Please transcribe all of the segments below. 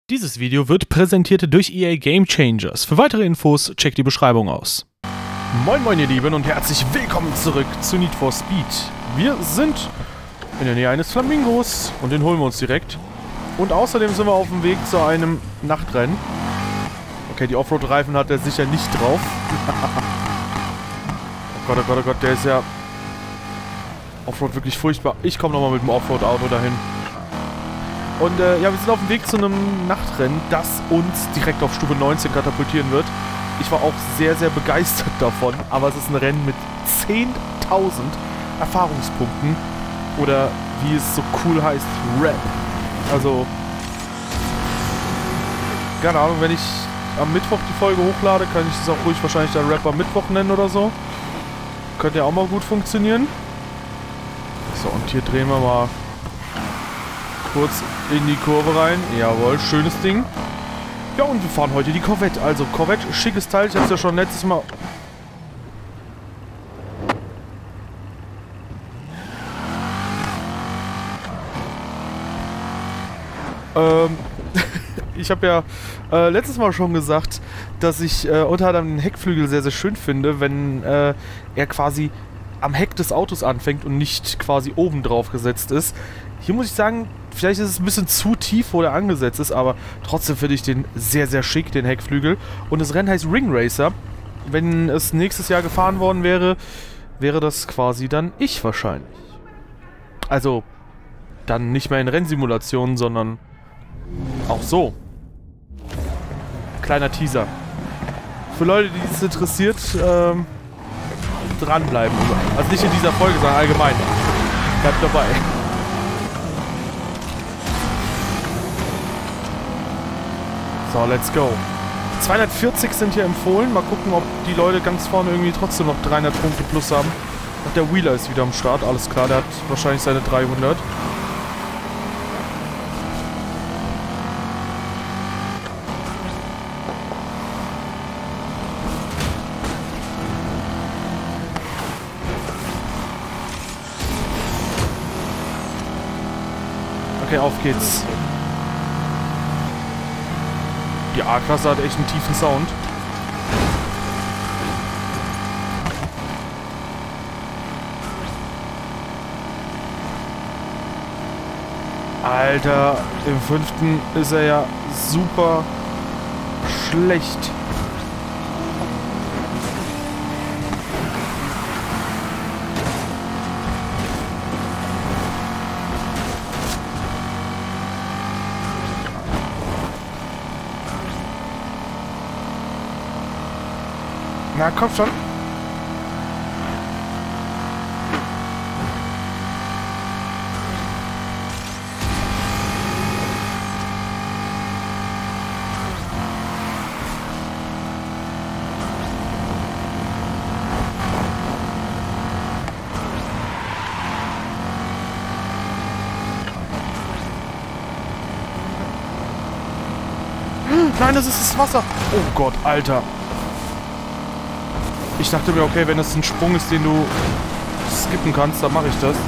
Dieses Video wird präsentiert durch EA Game Changers. Für weitere Infos checkt die Beschreibung aus. Moin moin ihr Lieben und herzlich willkommen zurück zu Need for Speed. Wir sind in der Nähe eines Flamingos und den holen wir uns direkt. Und außerdem sind wir auf dem Weg zu einem Nachtrennen. Okay, die Offroad-Reifen hat er sicher nicht drauf. Oh Gott, oh Gott, der ist ja Offroad wirklich furchtbar. Ich komme nochmal mit dem Offroad-Auto dahin. Und ja, wir sind auf dem Weg zu einem Nachtrennen, das uns direkt auf Stufe 19 katapultieren wird. Ich war auch sehr, sehr begeistert davon, aber es ist ein Rennen mit 10.000 Erfahrungspunkten. Oder wie es so cool heißt, Rap. Also, keine Ahnung, wenn ich am Mittwoch die Folge hochlade, kann ich das auch ruhig wahrscheinlich dann Rap am Mittwoch nennen oder so. Könnte ja auch mal gut funktionieren. So, und hier drehen wir mal kurz in die Kurve rein. Jawohl, schönes Ding. Ja, und wir fahren heute die Corvette. Also, Corvette, schickes Teil. Ich habe es ja schon letztes Mal... ich habe ja letztes Mal schon gesagt, dass ich unter anderem den Heckflügel sehr, sehr schön finde, wenn er quasi am Heck des Autos anfängt und nicht quasi oben drauf gesetzt ist. Hier muss ich sagen, vielleicht ist es ein bisschen zu tief, wo der angesetzt ist, aber trotzdem finde ich den sehr, sehr schick, den Heckflügel. Und das Rennen heißt Ring Racer. Wenn es nächstes Jahr gefahren worden wäre, wäre das quasi dann ich wahrscheinlich. Also, dann nicht mehr in Rennsimulationen, sondern auch so. Kleiner Teaser. Für Leute, die es interessiert, dranbleiben. Also nicht in dieser Folge, sondern allgemein. Bleibt dabei. So, let's go. 240 sind hier empfohlen. Mal gucken, ob die Leute ganz vorne irgendwie trotzdem noch 300 Punkte plus haben. Und der Wheeler ist wieder am Start. Alles klar, der hat wahrscheinlich seine 300. Okay, auf geht's. Die A-Klasse hat echt einen tiefen Sound. Alter, im 5. ist er ja super schlecht. Na, komm schon. Nein, das ist das Wasser. Oh Gott, Alter. Ich dachte mir, okay, wenn das ein Sprung ist, den du skippen kannst, dann mache ich das.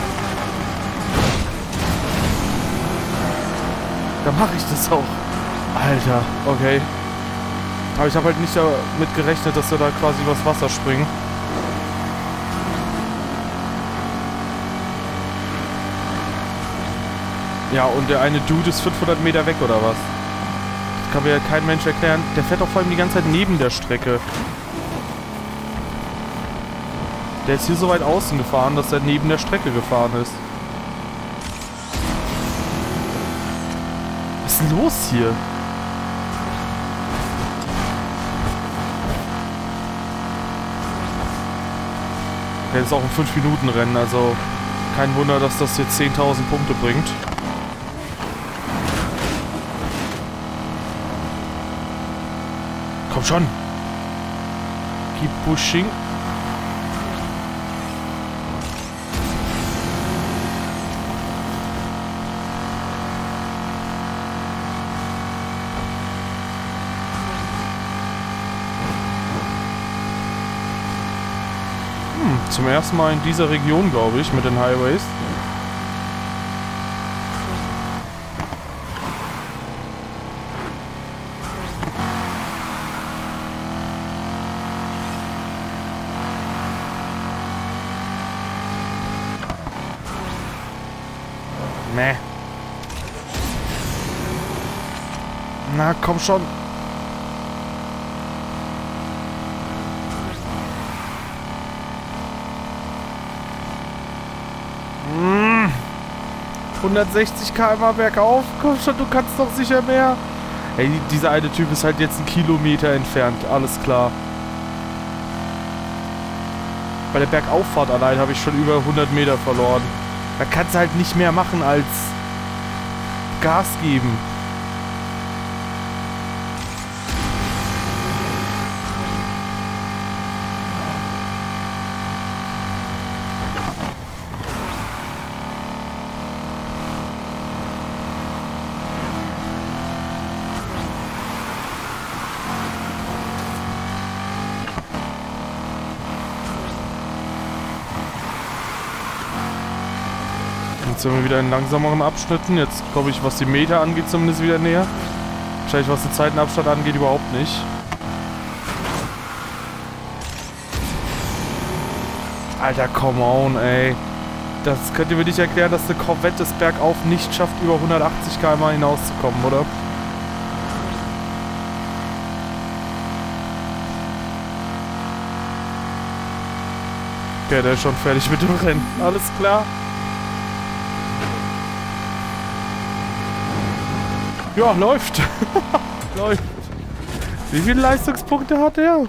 Dann mache ich das auch. Alter, okay. Aber ich habe halt nicht damit gerechnet, dass wir da quasi übers Wasser springen. Ja, und der eine Dude ist 500 Meter weg, oder was? Das kann mir ja kein Mensch erklären. Der fährt auch vor allem die ganze Zeit neben der Strecke. Der ist hier so weit außen gefahren, dass er neben der Strecke gefahren ist. Was ist denn los hier? Okay, das ist auch ein 5-Minuten-Rennen, also kein Wunder, dass das jetzt 10.000 Punkte bringt. Komm schon! Keep pushing. Zum ersten Mal in dieser Region, glaube ich, mit den Highways. Nee. Na, komm schon. Hm. 160 km/h bergauf. Komm schon, du kannst doch sicher mehr. Ey, dieser eine Typ ist halt jetzt 1 Kilometer entfernt. Alles klar. Bei der Bergauffahrt allein habe ich schon über 100 Meter verloren. Da kannst du halt nicht mehr machen als Gas geben. Jetzt sind wir wieder in langsameren Abschnitten. Jetzt komme ich, was die Meter angeht, zumindest wieder näher. Wahrscheinlich, was den Zeitenabstand angeht, überhaupt nicht. Alter, come on, ey. Das könnt ihr mir nicht erklären, dass eine Corvette es bergauf nicht schafft, über 180 km/h hinauszukommen, oder? Okay, der ist schon fertig mit dem Rennen. Alles klar. Ja, läuft. Läuft. Wie viele Leistungspunkte hat er?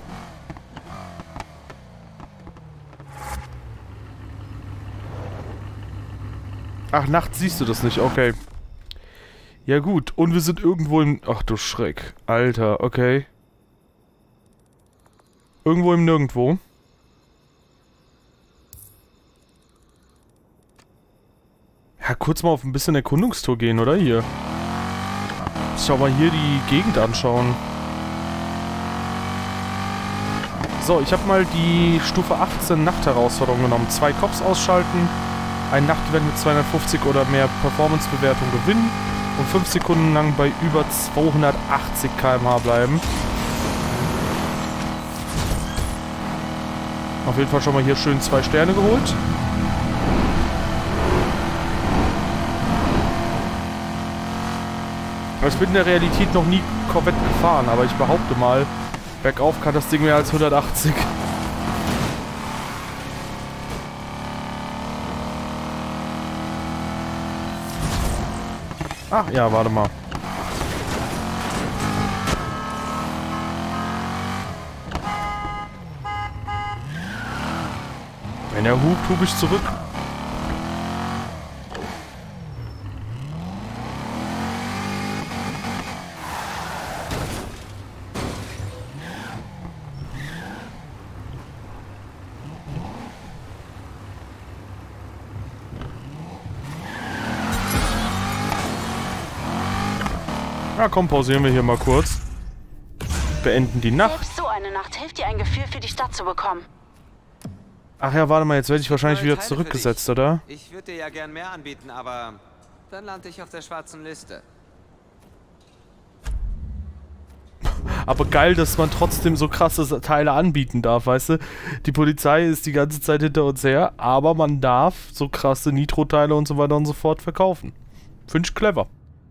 Ach, nachts siehst du das nicht, okay. Ja gut, und wir sind irgendwo im... Ach du Schreck. Alter, okay. Irgendwo im Nirgendwo. Ja, kurz mal auf ein bisschen Erkundungstour gehen, oder? Hier. Schau mal hier die Gegend anschauen. So, ich habe mal die Stufe 18 Nachtherausforderung genommen. 2 Cops ausschalten, ein Nachtevent mit 250 oder mehr Performance-Bewertung gewinnen und 5 Sekunden lang bei über 280 km/h bleiben. Auf jeden Fall schon mal hier schön 2 Sterne geholt. Ich bin in der Realität noch nie Corvette gefahren, aber ich behaupte mal, bergauf kann das Ding mehr als 180. Ach ja, warte mal. Wenn er hupt, hub ich zurück. Na komm, pausieren wir hier mal kurz. Beenden die Nacht. Selbst so eine Nacht hilft dir, ein Gefühl für die Stadt zu bekommen. Ach ja, warte mal, jetzt werde ich wahrscheinlich wieder zurückgesetzt, oder? Ich würde dir ja gern mehr anbieten, aber dann lande ich auf der schwarzen Liste. Aber geil, dass man trotzdem so krasse Teile anbieten darf, weißt du? Die Polizei ist die ganze Zeit hinter uns her, aber man darf so krasse Nitro-Teile und so weiter und so fort verkaufen. Finde ich clever.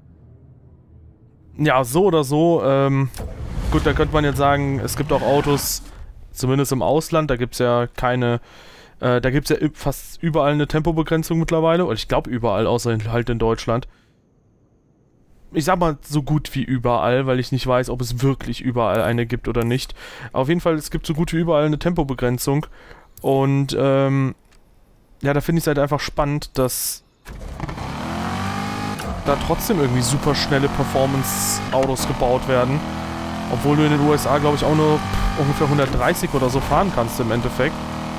Ja, so oder so, gut, da könnte man jetzt sagen, es gibt auch Autos, zumindest im Ausland, da gibt es ja keine, da gibt es ja fast überall eine Tempobegrenzung mittlerweile, oder ich glaube überall, außer halt in Deutschland. Ich sag mal so gut wie überall, weil ich nicht weiß, ob es wirklich überall eine gibt oder nicht. Auf jeden Fall, es gibt so gut wie überall eine Tempobegrenzung und, ja, da finde ich es halt einfach spannend, dass da trotzdem irgendwie super schnelle Performance-Autos gebaut werden. Obwohl du in den USA, glaube ich, auch nur ungefähr 130 oder so fahren kannst im Endeffekt.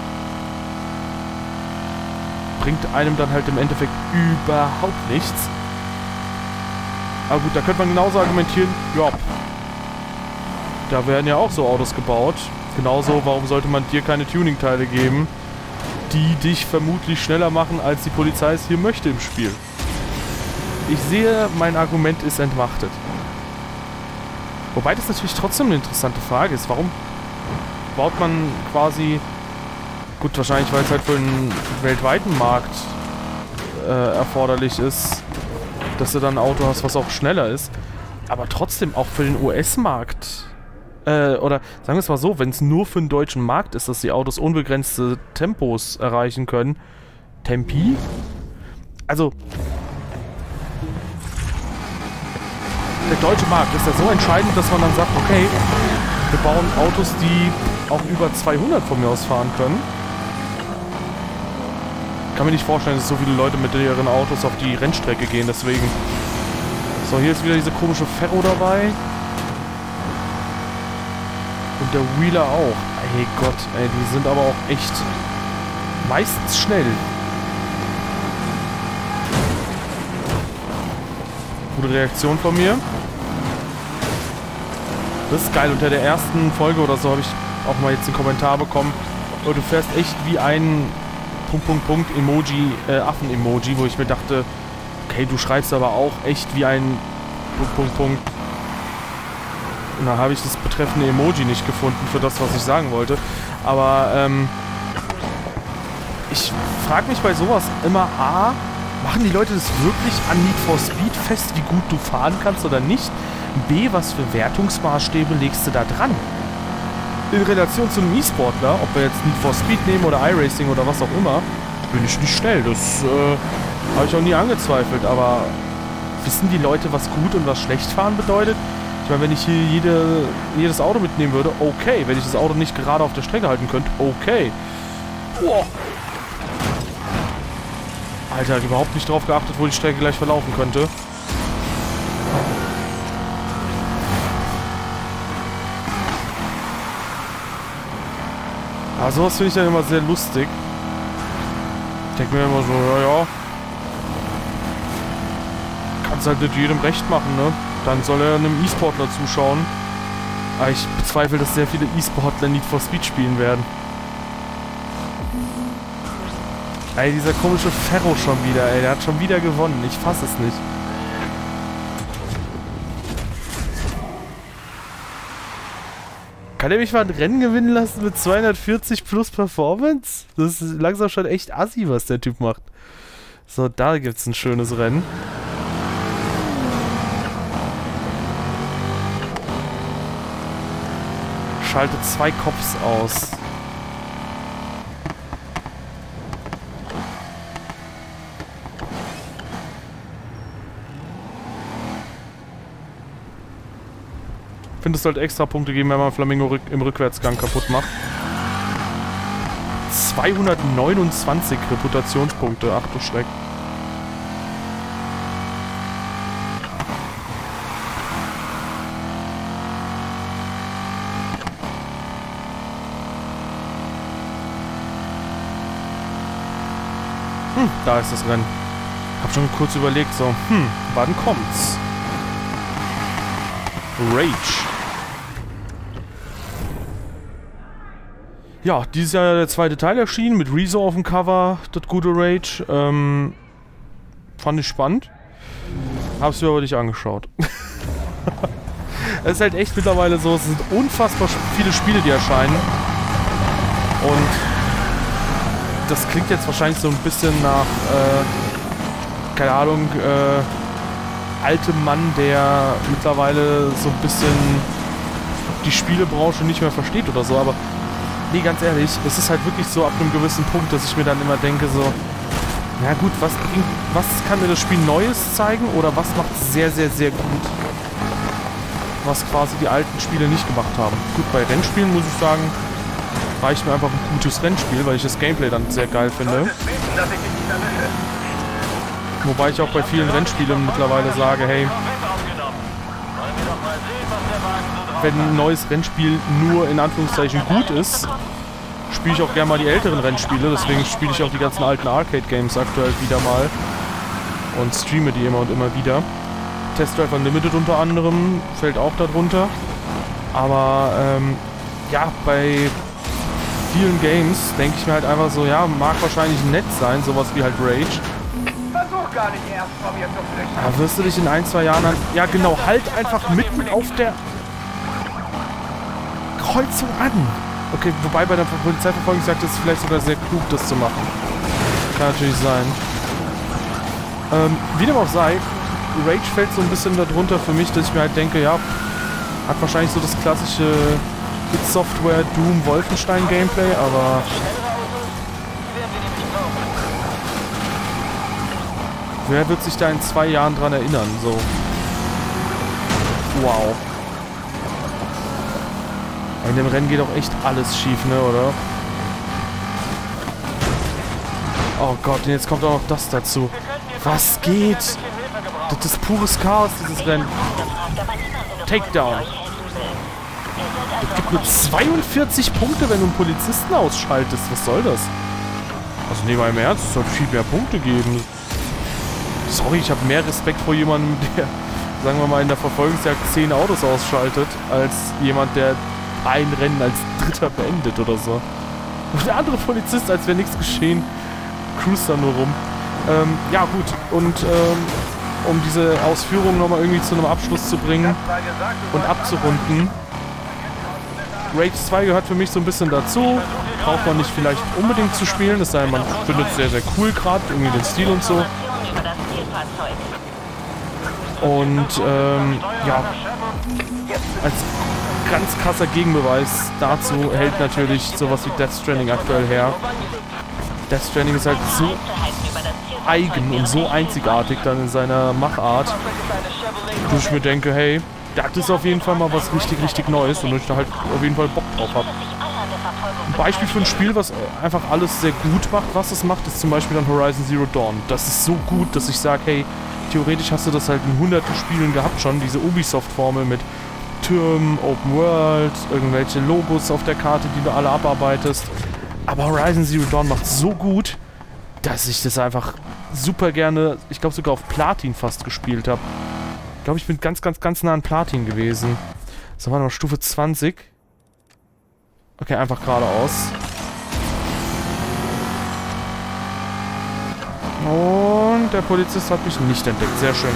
Bringt einem dann halt im Endeffekt überhaupt nichts. Aber gut, da könnte man genauso argumentieren, ja, da werden ja auch so Autos gebaut. Genauso, warum sollte man dir keine Tuning-Teile geben, die dich vermutlich schneller machen, als die Polizei es hier möchte im Spiel. Ich sehe, mein Argument ist entmachtet. Wobei das natürlich trotzdem eine interessante Frage ist. Warum baut man quasi... Gut, wahrscheinlich, weil es halt für einen weltweiten Markt erforderlich ist, dass du dann ein Auto hast, was auch schneller ist. Aber trotzdem auch für den US-Markt, oder sagen wir es mal so, wenn es nur für den deutschen Markt ist, dass die Autos unbegrenzte Tempos erreichen können. Tempi? Also, der deutsche Markt ist ja so entscheidend, dass man dann sagt, okay, wir bauen Autos, die auch über 200 von mir aus fahren können. Ich kann mir nicht vorstellen, dass so viele Leute mit ihren Autos auf die Rennstrecke gehen, deswegen. So, hier ist wieder diese komische Ferro dabei. Und der Wheeler auch. Ey Gott, ey, die sind aber auch echt meistens schnell. Gute Reaktion von mir. Das ist geil. Unter der ersten Folge oder so habe ich auch mal jetzt einen Kommentar bekommen. Oh, du fährst echt wie ein Emoji, Affen-Emoji, wo ich mir dachte, okay, du schreibst aber auch echt wie ein Und da habe ich das betreffende Emoji nicht gefunden für das, was ich sagen wollte. Aber, ich frage mich bei sowas immer, A, machen die Leute das wirklich an Need for Speed fest, wie gut du fahren kannst oder nicht? B, was für Wertungsmaßstäbe legst du da dran? In Relation zu einem E-Sportler, ob wir jetzt Need for Speed nehmen oder iRacing oder was auch immer, bin ich nicht schnell. Das habe ich auch nie angezweifelt. Aber wissen die Leute, was gut und was schlecht fahren bedeutet? Ich meine, wenn ich hier jedes Auto mitnehmen würde, okay. Wenn ich das Auto nicht gerade auf der Strecke halten könnte, okay. Boah. Alter, hat überhaupt nicht drauf geachtet, wo die Strecke gleich verlaufen könnte. Aber sowas finde ich dann immer sehr lustig. Ich denke mir immer so, ja. Kannst halt nicht jedem recht machen, ne? Dann soll er einem E-Sportler zuschauen. Aber ich bezweifle, dass sehr viele E-Sportler Need for Speed spielen werden. Ey, dieser komische Ferro schon wieder, ey. Der hat schon wieder gewonnen. Ich fasse es nicht. Kann er mich mal ein Rennen gewinnen lassen mit 240 plus Performance? Das ist langsam schon echt assi, was der Typ macht. So, da gibt's ein schönes Rennen. Schalte 2 Cops aus. Ich finde, es sollte extra Punkte geben, wenn man Flamingo im Rückwärtsgang kaputt macht. 229 Reputationspunkte. Ach du Schreck. Da ist das Rennen. Hab schon kurz überlegt, so, wann kommt's? Rage. Ja, dieses Jahr der zweite Teil erschienen, mit Rezo auf dem Cover, das gute Rage. Fand ich spannend. Hab's mir aber nicht angeschaut. Es ist halt echt mittlerweile so, es sind unfassbar viele Spiele, die erscheinen. Und das klingt jetzt wahrscheinlich so ein bisschen nach, keine Ahnung, altem Mann, der mittlerweile so ein bisschen die Spielebranche nicht mehr versteht oder so, aber nee, ganz ehrlich, es ist halt wirklich so ab einem gewissen Punkt, dass ich mir dann immer denke so, na gut, was kann mir das Spiel Neues zeigen oder was macht es sehr, sehr, sehr gut, was quasi die alten Spiele nicht gemacht haben. Gut, bei Rennspielen muss ich sagen, reicht mir einfach ein gutes Rennspiel, weil ich das Gameplay dann sehr geil finde. Wobei ich auch bei vielen Rennspielen mittlerweile sage, hey, wenn ein neues Rennspiel nur in Anführungszeichen gut ist, spiele ich auch gerne mal die älteren Rennspiele. Deswegen spiele ich auch die ganzen alten Arcade-Games aktuell wieder mal und streame die immer und immer wieder. Test Drive Unlimited unter anderem fällt auch darunter. Aber ja, bei vielen Games denke ich mir halt einfach so, ja, mag wahrscheinlich nett sein, sowas wie halt Rage. Versuch gar nicht erst vor mir zu flüchten. Aber wirst du dich in 1, 2 Jahren an... Ja genau, halt einfach mitten auf der Kreuzung an. Okay, wobei bei der Polizeiverfolgungsjagd ist es vielleicht sogar sehr klug, das zu machen. Kann natürlich sein. Wie dem auch sei, Rage fällt so ein bisschen darunter für mich, dass ich mir halt denke, ja, hat wahrscheinlich so das klassische Hit Software Doom Wolfenstein Gameplay, aber wer wird sich da in 2 Jahren dran erinnern? So. Wow. In dem Rennen geht auch echt alles schief, ne, oder? Oh Gott, und jetzt kommt auch noch das dazu. Was geht? Das ist pures Chaos, dieses Rennen. Takedown. Es gibt nur 42 Punkte, wenn du einen Polizisten ausschaltest. Was soll das? Also nehmen wir im Ernst, es sollte viel mehr Punkte geben. Sorry, ich habe mehr Respekt vor jemandem, der, sagen wir mal, in der Verfolgungsjagd 10 Autos ausschaltet, als jemand, der ein Rennen als Dritter beendet oder so. Und der andere Polizist, als wäre nichts geschehen, cruist da nur rum. Ja gut, und um diese Ausführungen nochmal irgendwie zu einem Abschluss zu bringen und abzurunden. Rage 2 gehört für mich so ein bisschen dazu. Braucht man nicht vielleicht unbedingt zu spielen, es sei denn, man findet es sehr, sehr cool gerade, irgendwie den Stil und so. Und ja, als ganz krasser Gegenbeweis dazu hält natürlich sowas wie Death Stranding aktuell her. Death Stranding ist halt so eigen und so einzigartig dann in seiner Machart, wo ich mir denke, hey, das ist auf jeden Fall mal was richtig, richtig Neues und ich da halt auf jeden Fall Bock drauf habe. Ein Beispiel für ein Spiel, was einfach alles sehr gut macht, was es macht, ist zum Beispiel dann Horizon Zero Dawn. Das ist so gut, dass ich sage, hey, theoretisch hast du das halt in hunderten Spielen gehabt schon, diese Ubisoft-Formel mit Türmen, Open World, irgendwelche Logos auf der Karte, die du alle abarbeitest. Aber Horizon Zero Dawn macht so gut, dass ich das einfach super gerne, ich glaube sogar auf Platin fast gespielt habe. Ich glaube, ich bin ganz, ganz, ganz nah an Platin gewesen. So, warte mal, Stufe 20. Okay, einfach geradeaus. Und der Polizist hat mich nicht entdeckt. Sehr schön.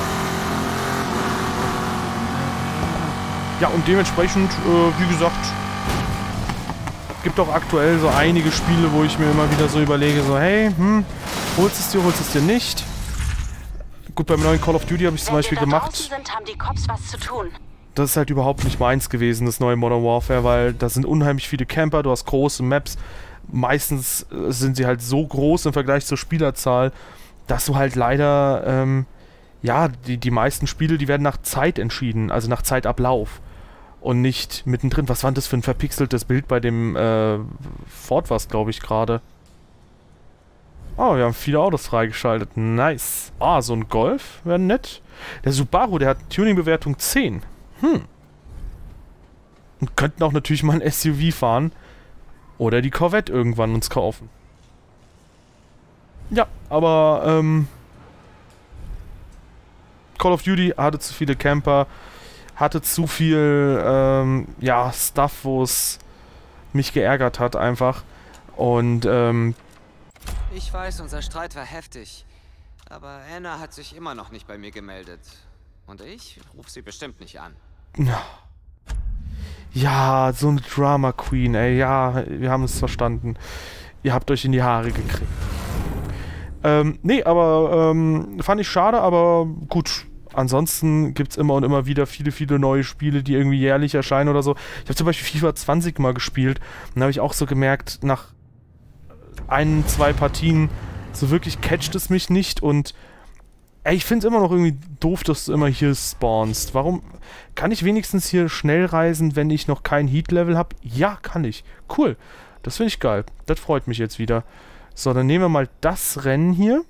Ja, und dementsprechend, wie gesagt, gibt auch aktuell so einige Spiele, wo ich mir immer wieder so überlege, so, hey, holst es dir nicht? Gut, beim neuen Call of Duty habe ich zum Beispiel gemacht. Sind, haben die Cops was zu tun. Das ist halt überhaupt nicht meins gewesen, das neue Modern Warfare, weil da sind unheimlich viele Camper, du hast große Maps. Meistens sind sie halt so groß im Vergleich zur Spielerzahl, dass du halt leider, ja, die meisten Spiele, die werden nach Zeit entschieden, also nach Zeitablauf. Und nicht mittendrin. Was war denn das für ein verpixeltes Bild bei dem Ford, was glaube ich gerade? Oh, wir haben viele Autos freigeschaltet. Nice. Ah, so ein Golf wäre nett. Der Subaru, der hat Tuning-Bewertung 10. Und könnten auch natürlich mal ein SUV fahren. Oder die Corvette irgendwann uns kaufen. Ja, aber Call of Duty hatte zu viele Camper. Hatte zu viel, ja, Stuff, wo es mich geärgert hat einfach. Und, Ich weiß, unser Streit war heftig. Aber Anna hat sich immer noch nicht bei mir gemeldet. Und ich rufe sie bestimmt nicht an. Ja, so eine Drama Queen, ey. Ja, wir haben es verstanden. Ihr habt euch in die Haare gekriegt. Nee, aber, fand ich schade, aber gut. Ansonsten gibt es immer und immer wieder viele, viele neue Spiele, die irgendwie jährlich erscheinen oder so. Ich habe zum Beispiel FIFA 20 mal gespielt und da habe ich auch so gemerkt, nach 1, 2 Partien, so wirklich catcht es mich nicht und ey, ich finde es immer noch irgendwie doof, dass du immer hier spawnst. Warum kann ich wenigstens hier schnell reisen, wenn ich noch kein Heat-Level habe? Ja, kann ich. Cool. Das finde ich geil. Das freut mich jetzt wieder. So, dann nehmen wir mal das Rennen hier.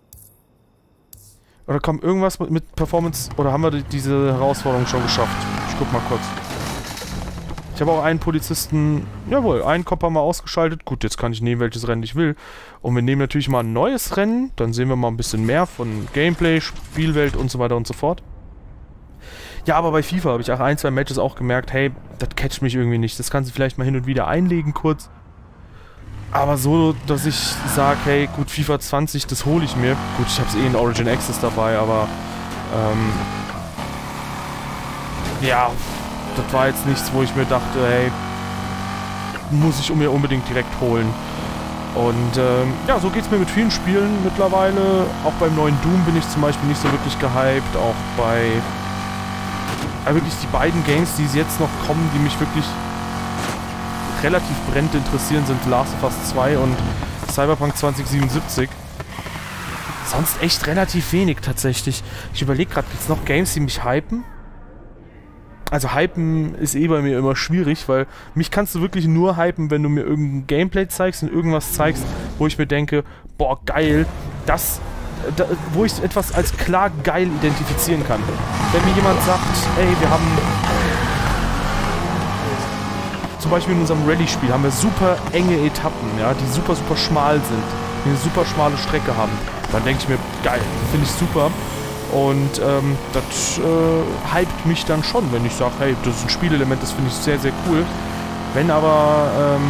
Oder kommt irgendwas mit Performance... Oder haben wir diese Herausforderung schon geschafft? Ich guck mal kurz. Ich habe auch einen Polizisten... Jawohl, einen Cop haben wir ausgeschaltet. Gut, jetzt kann ich nehmen, welches Rennen ich will. Und wir nehmen natürlich mal ein neues Rennen. Dann sehen wir mal ein bisschen mehr von Gameplay, Spielwelt und so weiter und so fort. Ja, aber bei FIFA habe ich auch 1, 2 Matches auch gemerkt, hey, das catcht mich irgendwie nicht. Das kannst du vielleicht mal hin und wieder einlegen kurz. Aber so, dass ich sage, hey, gut, FIFA 20, das hole ich mir. Gut, ich habe es eh in Origin Access dabei, aber ja, das war jetzt nichts, wo ich mir dachte, hey, muss ich mir unbedingt direkt holen. Und ja, so geht es mir mit vielen Spielen mittlerweile. Auch beim neuen Doom bin ich zum Beispiel nicht so wirklich gehypt. Auch bei wirklich die beiden Games, die jetzt noch kommen, die mich wirklich relativ brennend interessieren, sind Last of Us 2 und Cyberpunk 2077. Sonst echt relativ wenig tatsächlich. Ich überlege gerade, gibt es noch Games, die mich hypen? Also hypen ist bei mir immer schwierig, weil mich kannst du wirklich nur hypen, wenn du mir irgendein Gameplay zeigst und irgendwas zeigst, wo ich mir denke, boah, geil, wo ich etwas als klar geil identifizieren kann. Wenn mir jemand sagt, ey, wir haben zum Beispiel in unserem Rallye-Spiel haben wir super enge Etappen, ja, die super, super schmal sind, die eine super schmale Strecke haben, dann denke ich mir, geil, finde ich super. Und das hypt mich dann schon, wenn ich sage, hey, das ist ein Spielelement, das finde ich sehr, sehr cool. Wenn aber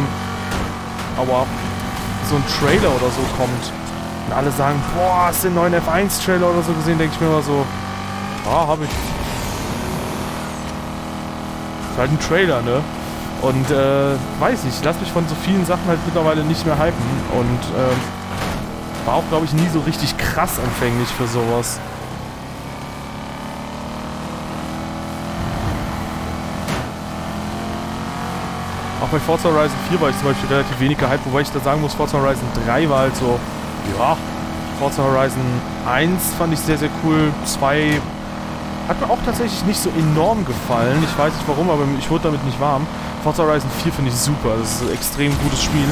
so ein Trailer oder so kommt und alle sagen, boah, hast du den neuen F1-Trailer oder so gesehen, denke ich mir immer so, ah, hab ich. Ist halt ein Trailer, ne? Und weiß nicht, ich lasse mich von so vielen Sachen halt mittlerweile nicht mehr hypen und war auch, glaube ich, nie so richtig krass empfänglich für sowas. Auch bei Forza Horizon 4 war ich zum Beispiel relativ wenig gehypt, wobei ich da sagen muss, Forza Horizon 3 war halt so, ja, Forza Horizon 1 fand ich sehr, sehr cool, 2 hat mir auch tatsächlich nicht so enorm gefallen, ich weiß nicht warum, aber ich wurde damit nicht warm. Forza Horizon 4 finde ich super, das ist ein extrem gutes Spiel.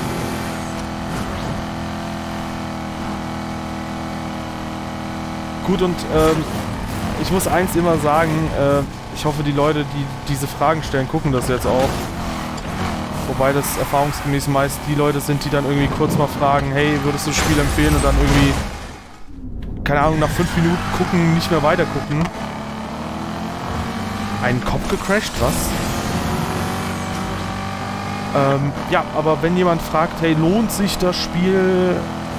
Gut, und ich muss eins immer sagen, ich hoffe, die Leute, die diese Fragen stellen, gucken das jetzt auch. Wobei das erfahrungsgemäß meist die Leute sind, die dann irgendwie kurz mal fragen, hey, würdest du das Spiel empfehlen? Und dann irgendwie, keine Ahnung, nach 5 Minuten gucken, nicht mehr weiter gucken. Einen Kopf gecrashed, was? Ja, aber wenn jemand fragt, hey, lohnt sich das Spiel?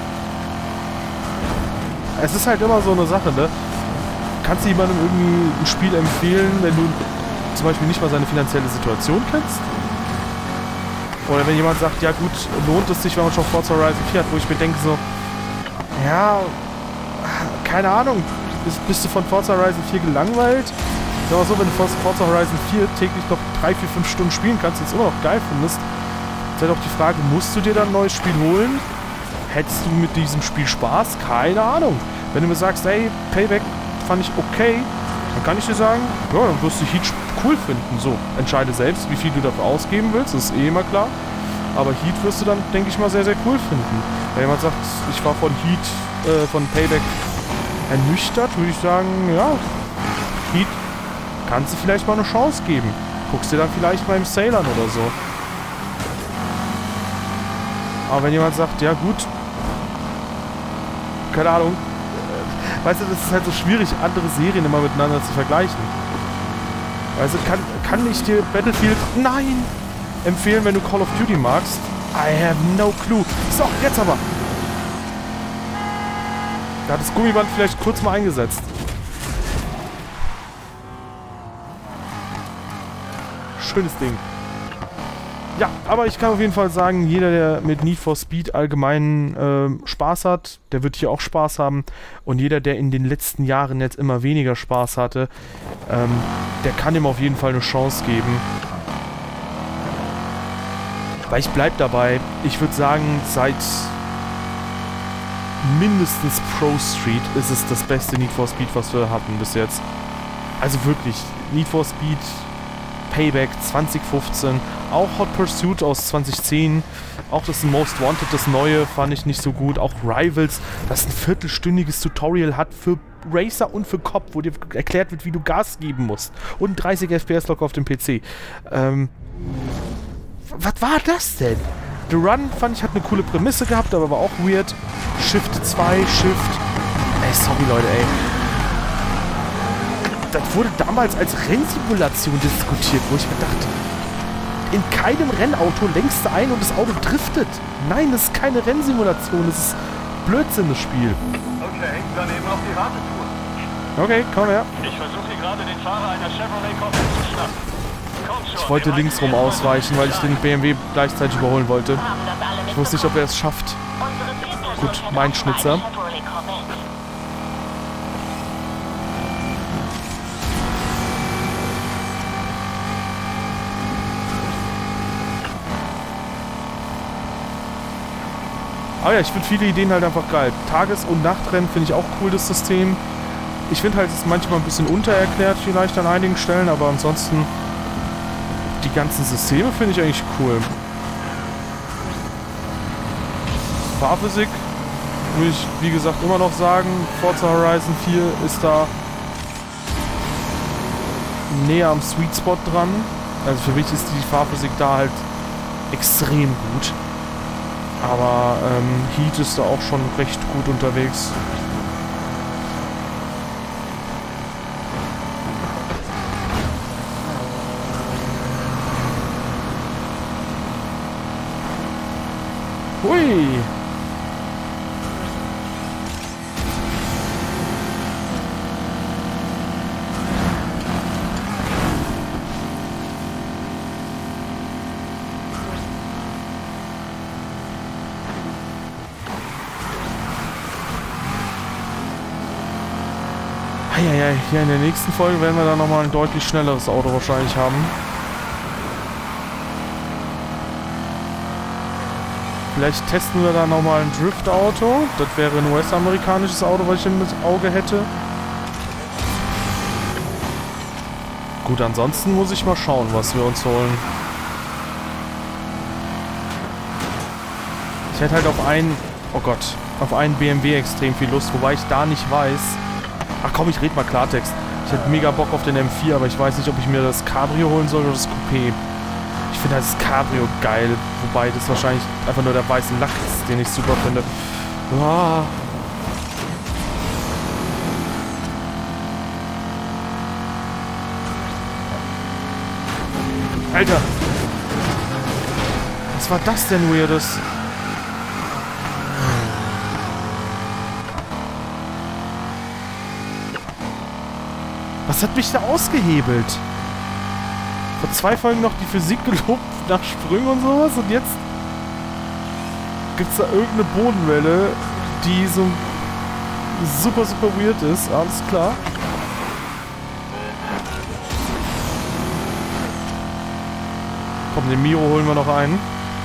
Es ist halt immer so eine Sache, ne? Kannst du jemandem irgendwie ein Spiel empfehlen, wenn du zum Beispiel nicht mal seine finanzielle Situation kennst? Oder wenn jemand sagt, ja gut, lohnt es sich, wenn man schon Forza Horizon 4 hat, wo ich mir denke so, ja, keine Ahnung, bist du von Forza Horizon 4 gelangweilt? Sag mal so, wenn du Forza Horizon 4 täglich noch 3, 4, 5 Stunden spielen kannst und es immer noch geil findest, ist halt auch die Frage, musst du dir dann ein neues Spiel holen? Hättest du mit diesem Spiel Spaß? Keine Ahnung. Wenn du mir sagst, hey, Payback fand ich okay, dann kann ich dir sagen, ja, dann wirst du Heat cool finden. So, entscheide selbst, wie viel du dafür ausgeben willst, das ist eh immer klar. Aber Heat wirst du dann, denke ich mal, sehr, sehr cool finden. Wenn jemand sagt, ich war von Heat, von Payback ernüchtert, würde ich sagen, ja, Heat kannst du vielleicht mal eine Chance geben. Guckst dir dann vielleicht mal im Sale an oder so. Aber wenn jemand sagt, ja gut, keine Ahnung, weißt du, das ist halt so schwierig, andere Serien immer miteinander zu vergleichen. Also kann ich dir Battlefield, nein, empfehlen, wenn du Call of Duty magst? I have no clue. So, jetzt aber. Da hat das Gummiband vielleicht kurz mal eingesetzt. Schönes Ding. Ja, aber ich kann auf jeden Fall sagen, jeder, der mit Need for Speed allgemein Spaß hat, der wird hier auch Spaß haben. Und jeder, der in den letzten Jahren jetzt immer weniger Spaß hatte, der kann ihm auf jeden Fall eine Chance geben. Weil ich bleib dabei, ich würde sagen, seit mindestens Pro Street ist es das beste Need for Speed, was wir hatten bis jetzt. Also wirklich, Need for Speed Payback 2015, auch Hot Pursuit aus 2010, auch das Most Wanted, das neue, fand ich nicht so gut, auch Rivals, das ein viertelstündiges Tutorial hat für Racer und für Cop, wo dir erklärt wird, wie du Gas geben musst und 30 FPS locker auf dem PC. Was war das denn? The Run, fand ich, hat eine coole Prämisse gehabt, aber war auch weird. Shift 2, Shift, ey, sorry Leute, ey. Das wurde damals als Rennsimulation diskutiert, wo ich mir dachte, in keinem Rennauto lenkst du ein und das Auto driftet. Nein, das ist keine Rennsimulation, das ist Blödsinn, das Spiel. Okay, dann eben auf die Radetour. Okay, komm her. Ich versuche hier gerade den Fahrer einer Chevrolet Corvette zu schnappen. Ich wollte links rum ausweichen, weil ich den BMW gleichzeitig überholen wollte. Haben das alle Ich wusste nicht, ob er es schafft. Gut, mein Schnitzer. Aber ja, ich finde viele Ideen halt einfach geil. Tages- und Nachtrennen finde ich auch cool, das System. Ich finde halt, es ist manchmal ein bisschen untererklärt vielleicht an einigen Stellen, aber ansonsten die ganzen Systeme finde ich eigentlich cool. Fahrphysik würde ich, wie gesagt, immer noch sagen, Forza Horizon 4 ist da näher am Sweet Spot dran. Also für mich ist die Fahrphysik da halt extrem gut. Aber Heat ist da auch schon recht gut unterwegs. Hui! Eieiei, hier in der nächsten Folge werden wir dann nochmal ein deutlich schnelleres Auto wahrscheinlich haben. Vielleicht testen wir da nochmal ein Drift-Auto. Das wäre ein US-amerikanisches Auto, was ich im Auge hätte. Gut, ansonsten muss ich mal schauen, was wir uns holen. Ich hätte halt auf einen, oh Gott, auf einen BMW extrem viel Lust, wobei ich da nicht weiß. Ach komm, ich rede mal Klartext. Ich hätte mega Bock auf den M4, aber ich weiß nicht, ob ich mir das Cabrio holen soll oder das Coupé. Ich finde das Cabrio geil, wobei das wahrscheinlich einfach nur der weiße Lack ist, den ich super finde. Oh. Alter! Was war das denn Weirdes? Was hat mich da ausgehebelt? Vor 2 Folgen noch die Physik gelobt nach Sprüngen und sowas und jetzt gibt's da irgendeine Bodenwelle, die so super weird ist. Alles klar. Komm, den Miro holen wir noch ein.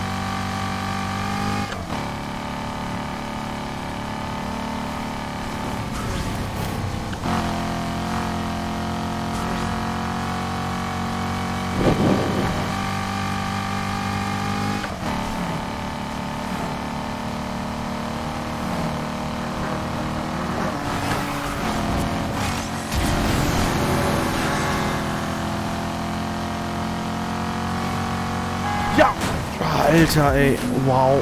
Ja! Alter, ey. Wow.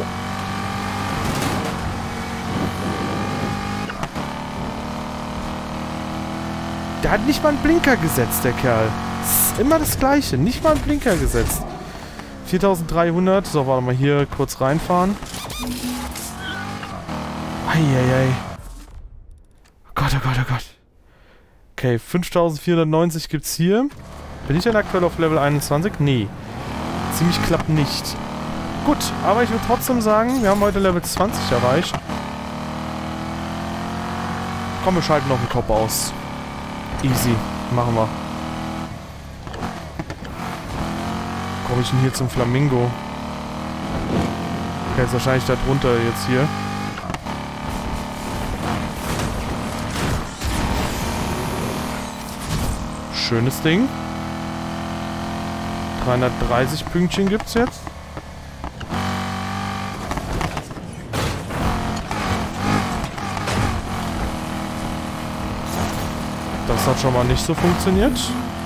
Der hat nicht mal einen Blinker gesetzt, der Kerl. Das ist immer das Gleiche. Nicht mal einen Blinker gesetzt. 4300. So, warte mal hier kurz reinfahren. Eieiei. Oh Gott, oh Gott, oh Gott. Okay, 5490 gibt's hier. Bin ich denn aktuell auf Level 21? Nee. Ziemlich klappt nicht. Gut, aber ich würde trotzdem sagen, wir haben heute Level 20 erreicht. Komm, wir schalten noch einen Kopf aus. Easy. Machen wir. Komme ich denn hier zum Flamingo? Okay, ist wahrscheinlich da drunter jetzt hier. Schönes Ding. 330 Pünktchen gibt's jetzt. Das hat schon mal nicht so funktioniert.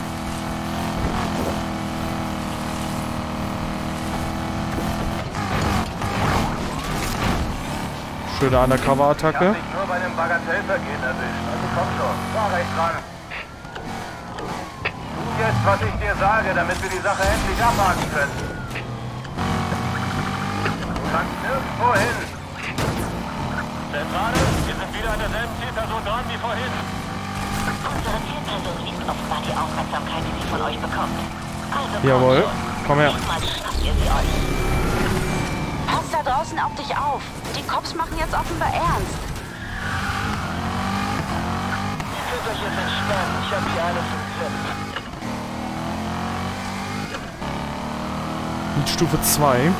Schöne Undercover-Attacke. Ich hab dich nur bei einem Bagatellvergehen erwischt. Also komm schon, fahr recht ran. Tu jetzt, was ich dir sage, damit wir die Sache endlich abhaken können. Du kannst nirgendwo hin. Zentrale, wir sind wieder an derselben Zielperson dran wie vorhin. Unsere Zielperson liebt offenbar die Aufmerksamkeit, die sie von euch bekommt. Also jawohl, komm her. Diesmal schnappt ihr sie euch. Passt da drauf! draußen auf dich auf. Die Cops machen jetzt offenbar ernst. Ihr könnt euch jetzt entspannen. Ich habe hier alles im Griff. Mit Stufe 2.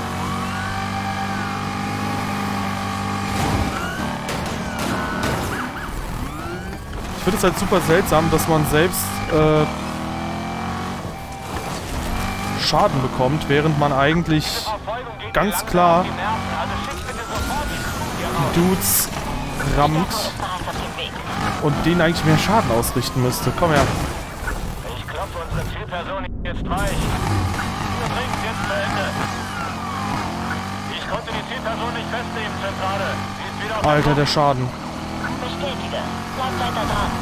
Ich finde es halt super seltsam, dass man selbst Schaden bekommt, während man eigentlich ganz klar die Dudes rammt und denen eigentlich mehr Schaden ausrichten müsste. Komm her. Ich klopfe unsere Zielperson jetzt weich. Wir bringen es jetzt zu Ende. Ich konnte die Zielperson nicht festnehmen, Zentrale. Sie ist wieder auf der Alter, der Schaden. Bestätige. Bleib weiter dran.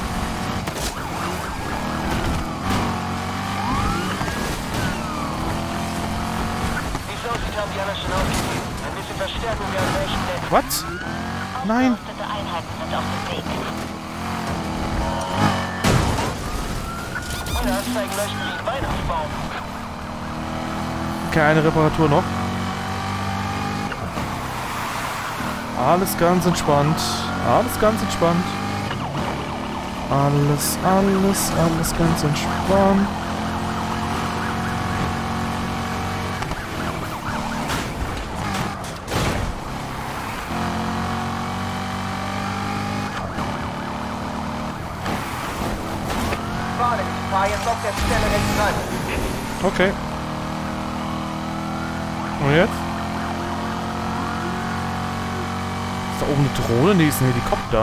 Wie es aussieht, haben die anderen schon aufgegeben. Ein bisschen Verstärkung wäre recht nett. What? Nein. Ausgerüstete Einheiten sind auf dem Weg. Feueranzeigen leuchten wie ein Weihnachtsbaum. Okay, eine Reparatur noch. Alles ganz entspannt. Alles ganz entspannt. Alles ganz entspannt. Warte, ich fahre jetzt auf der Stelle rechts ran. Okay. Und jetzt? Ist da oben eine Drohne? Nee, ist ein Helikopter.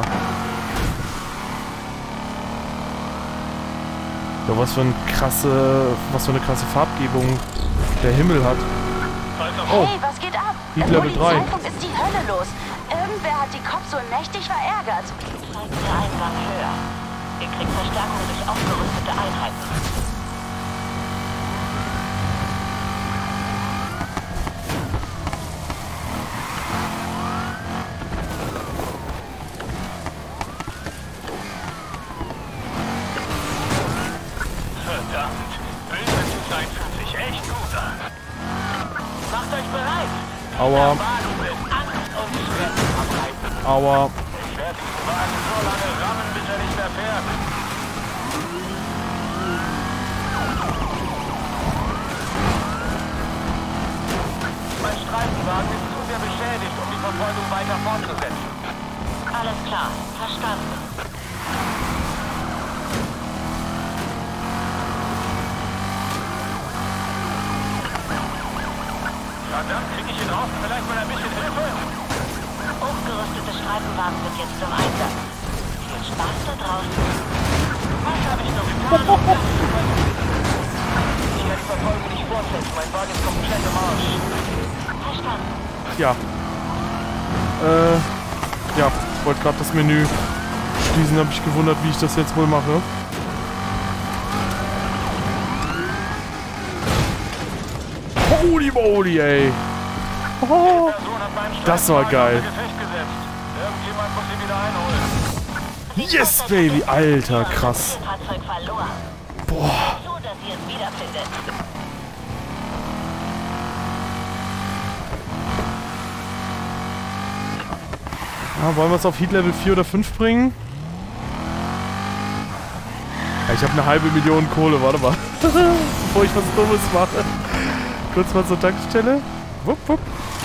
Ja, was für eine krasse Farbgebung der Himmel hat. Oh, Hey, was geht ab? Heat Im Level 3. Polizeifunk ist die Hölle los. Irgendwer hat die Cops so mächtig verärgert. Zeigt der Eingang höher. Ihr kriegt Verstärkung durch aufgerüstete Einheiten. Verdammt. Böse zu sein fühlt sich echt gut an. Macht euch bereit. aua, Wagen wird Angst und Schrecken verbreiten. aua. Ich werde diesen Wagen so lange rammen, bis er nicht mehr fährt. Mein Streifenwagen ist zu sehr beschädigt, um die Verfolgung weiter fortzusetzen. Alles klar. Verstanden. Verdammt, kriege ich ihn raus? Vielleicht mal ein bisschen Hilfe? Hochgerüstete Streifenwagen sind jetzt zum Einsatz. Viel Spaß da draußen. Was habe ich nur getan, um das zu versuchen? Ich werde die Verfolgung nicht fortsetzen. Mein Wagen ist komplett im Arsch. Verstanden. Ja. Ja, ich wollte gerade das Menü schließen, habe ich gewundert, wie ich das jetzt wohl mache. Holy moly, ey. Oh, Person hat meinen das war geil. Streifenwagen außer Gefecht gesetzt. Irgendjemand muss sie wieder einholen. Yes, Baby. Alter, krass. Fahrzeug verloren. Boah. So, dass ihr es wiederfindet. Ja, wollen wir es auf Heat Level 4 oder 5 bringen? Ja, ich habe eine halbe Million Kohle, warte mal. Bevor ich was Dummes mache. Kurz mal zur Tankstelle. Wupp, wupp.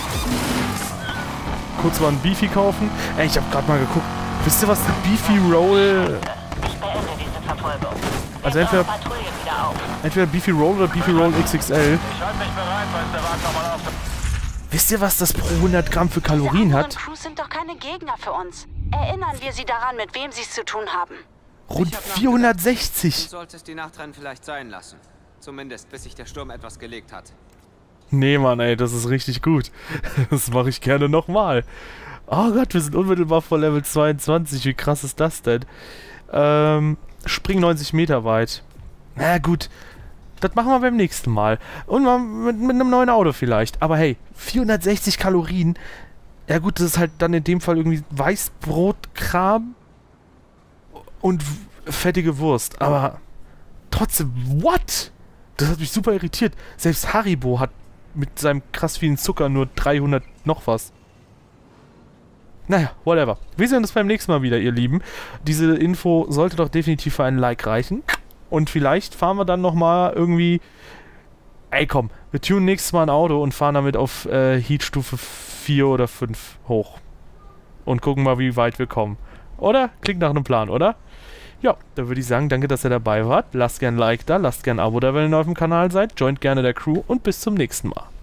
Kurz mal ein Beefy kaufen. Ey, ich habe gerade mal geguckt. Wisst ihr, was ein Beefy Roll... Ich beende diese Verfolgung. Also entweder Patrouille wieder auf. Beefy Roll oder Beefy Roll XXL. Ich halte mich bereit, falls der Wagen nochmal auf. Wisst ihr, was das pro 100 Gramm für Kalorien Diese hat? anderen Crews sind doch keine Gegner für uns. Erinnern wir sie daran, mit wem sie es zu tun haben. Rund Ich hab nachgedacht, 460. Du solltest die Nachtrennen vielleicht sein lassen. Zumindest, bis sich der Sturm etwas gelegt hat. Nee, Mann, ey, das ist richtig gut. Das mache ich gerne nochmal. Oh Gott, wir sind unmittelbar vor Level 22. Wie krass ist das denn? Spring 90 Meter weit. Na gut, das machen wir beim nächsten Mal. Und mal mit einem neuen Auto vielleicht. Aber hey, 460 Kalorien. Ja gut, das ist halt dann in dem Fall irgendwie Weißbrotkram und fettige Wurst. Aber trotzdem, what? Das hat mich super irritiert. Selbst Haribo hat mit seinem krass vielen Zucker nur 300 noch was. Naja, whatever. Wir sehen uns beim nächsten Mal wieder, ihr Lieben. Diese Info sollte doch definitiv für einen Like reichen. Und vielleicht fahren wir dann nochmal irgendwie... Ey, komm, wir tunen nächstes Mal ein Auto und fahren damit auf Heatstufe 4 oder 5 hoch. Und gucken mal, wie weit wir kommen. Oder? Klingt nach einem Plan, oder? Ja, da würde ich sagen, danke, dass ihr dabei wart. Lasst gern ein Like da, lasst gern ein Abo da, wenn ihr neu auf dem Kanal seid. Joint gerne der Crew und bis zum nächsten Mal.